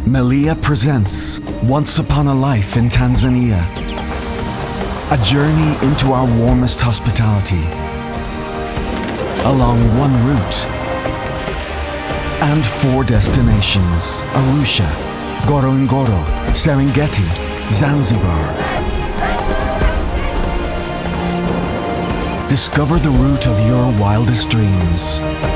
Meliá presents Once Upon a Life in Tanzania. A journey into our warmest hospitality, along one route, and 4 destinations: Arusha, Ngorongoro, Serengeti, Zanzibar. Discover the route of your wildest dreams.